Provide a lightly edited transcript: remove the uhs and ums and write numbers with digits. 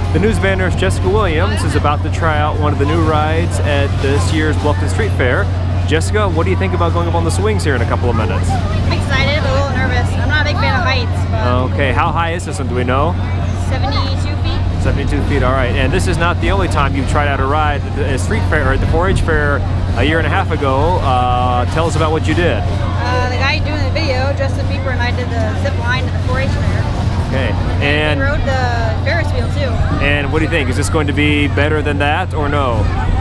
The news banner's Jessica Williams is about to try out one of the new rides at this year's Bluffton Street Fair. Jessica, what do you think about going up on the swings here in a couple of minutes? I'm excited, but a little nervous. I'm not a big fan of heights. But Okay, how high is this one? Do we know? 72 feet. 72 feet, all right. And this is not the only time you've tried out a ride at the street fair, or at the 4-H fair a year and a half ago. Tell us about what you did. The guy doing the video, Justin Peeper, and I did the zip line at the 4-H fair. Okay, And we rode the Ferris wheel too. and what do you think? Is this going to be better than that or no?